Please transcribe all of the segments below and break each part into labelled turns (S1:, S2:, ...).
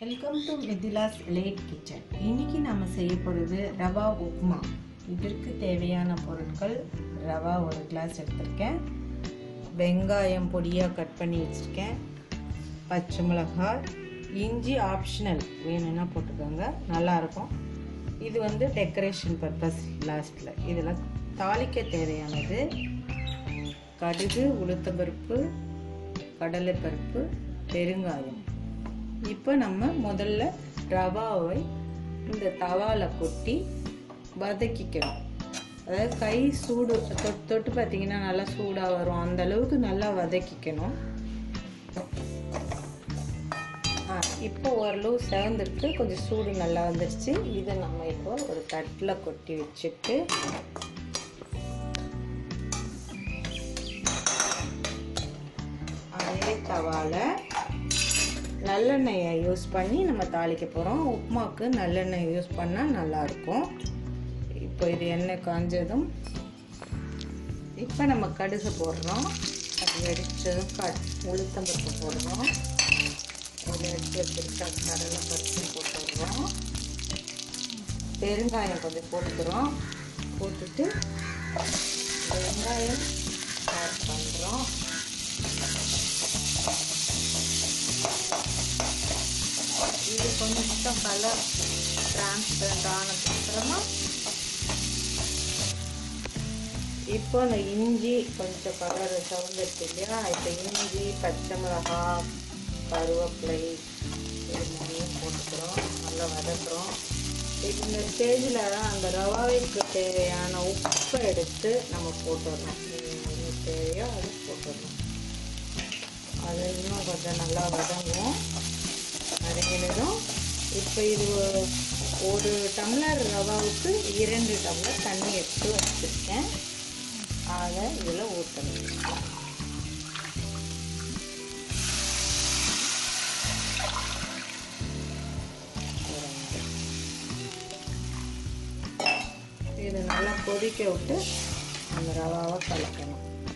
S1: Welcome to Mithila's late kitchen. இன்னைக்கு நம்ம செய்ய போகிறது ரவா உப்மா. இதற்கு தேவையான பொருட்கள்: ரவா 1 கிளாஸ் எடுத்திருக்கேன், வெங்காயம் பொடியாக கட் பண்ணி வச்சுருக்கேன், பச்சை மிளகாய், இஞ்சி ஆப்ஷனல், வேணும்னா போட்டுக்கோங்க, நல்லாயிருக்கும். இது டெக்கரேஷன் பர்பஸ் லாஸ்ட்டில். இதில் தாளிக்க தேவையானது கடுகு, உளுத்தம்பருப்பு, கடலைப்பருப்பு, பெருங்காயம். இப்போ நம்ம முதல்ல ரவாவை இந்த தவாவில் கொட்டி வதக்கிக்கிறோம். அதாவது கை சூடு தொட்டு பார்த்தீங்கன்னா நல்லா சூடாக வரும், அந்த அளவுக்கு நல்லா வதக்கிக்கணும். இப்போ ஓரளவு செவந்திருக்கு, கொஞ்சம் சூடு நல்லா வந்துருச்சு. இதை நம்ம இப்போ ஒரு தட்டில் கொட்டி வச்சுட்டு அதே தவாவில் நல்லெண்ணெயை யூஸ் பண்ணி நம்ம தாளிக்க போகிறோம். உப்புமாவுக்கு நல்லெண்ணெய் யூஸ் பண்ணால் நல்லாயிருக்கும். இப்போ இது எண்ணெய் காஞ்சதும் இப்போ நம்ம கடுகு போடுறோம். அது வெடிச்சதும் உளுத்தம்பருப்பு போடுறோம். அதில் எடுத்து வச்சுருக்க கடலைப்பருப்பு போட்டுடுறோம். பெருங்காயம் கொஞ்சம் போட்டுக்கிறோம். போட்டுட்டு வெங்காயம் ஆட் பண்ணுறோம். இது கொஞ்சம் கலர் டிரான்ஸ்பரண்ட் ஆனதுக்கப்புறமா இப்போ அந்த இஞ்சி கொஞ்சம் கலர் சவுந்துருக்கு இல்லையா, இப்போ இஞ்சி, பச்சை மிளகாய், கருவேப்பிலை இது மூணையும் போட்டுக்கிறோம், நல்லா வதக்குறோம். இந்த ஸ்டேஜில் அந்த ரவாவுக்கு தேவையான உப்பை எடுத்து நம்ம போட்டுடணும். என்ன தேவையோ அது போட்டுடணும். அது இன்னும் கொஞ்சம் நல்லா வதங்கும். வதங்கினதும் இப்போ இது 1 டம்ளர் ரவாவுக்கு 2 டம்ளர் தண்ணி எடுத்து வச்சுருக்கேன். அதை இதில் ஊற்றணும். இது நல்லா கொதிக்க விட்டு அந்த ரவாவை கலக்கணும்.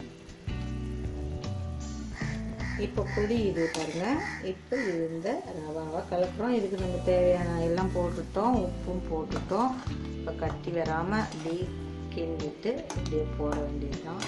S1: இப்போ இது பாருங்க. இப்போ இந்த ரவாவை கலக்கிறோம். இதுக்கு நம்ம தேவையான எல்லாம் போட்டுட்டோம், உப்பும் போட்டுட்டோம். இப்போ கட்டி வராமல் இப்படி கிண்டிட்டு இப்படியே போட வேண்டியதுதான்.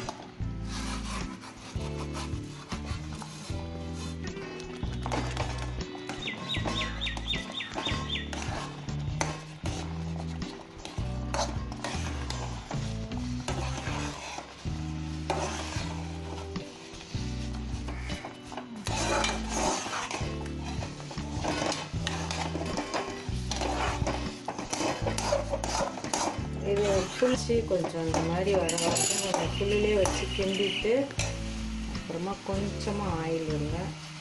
S1: இது புளிச்சு கொஞ்சம் இந்த மாதிரி வர வரைக்கும் கொஞ்சம் புளிலே வச்சு கிண்டிட்டு அப்புறமா கொஞ்சமாக ஆயில் விடுங்க.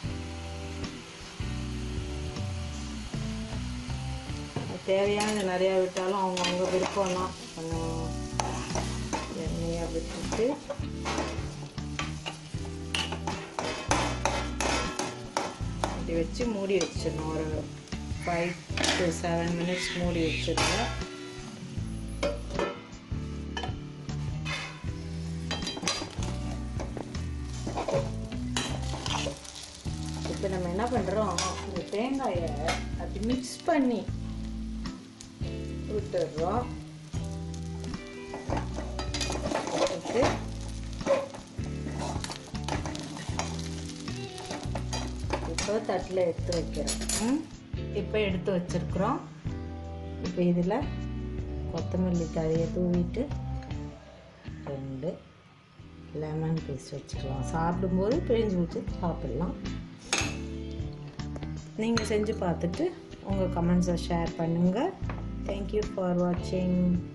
S1: தேவையானது நிறையா விட்டாலும் அவங்கவுங்க விருப்பம்லாம். கொஞ்சம் எண்ணெயாக விட்டுட்டு இப்படி வச்சு மூடி வச்சிடணும். ஒரு 5 to 7 minutes மூடி வச்சிருங்க. இப்போ நம்ம என்ன பண்ணுறோம், இந்த தேங்காயை அப்படி மிக்ஸ் பண்ணி விட்டுடுறோம். இப்போ தட்டில் எடுத்து வைக்கிறோம். இப்போ எடுத்து வச்சிருக்கிறோம். இப்போ இதில் கொத்தமல்லி தழையை தூவிட்டு 2 லெமன் பீஸ் வச்சுக்கலாம். சாப்பிடும்போது பிழிஞ்சு ஊற்றி சாப்பிடலாம். நீங்கள் செஞ்சு பார்த்துட்டு உங்கள் கமெண்ட்ஸை ஷேர் பண்ணுங்கள். தேங்க்யூ ஃபார் வாட்சிங்.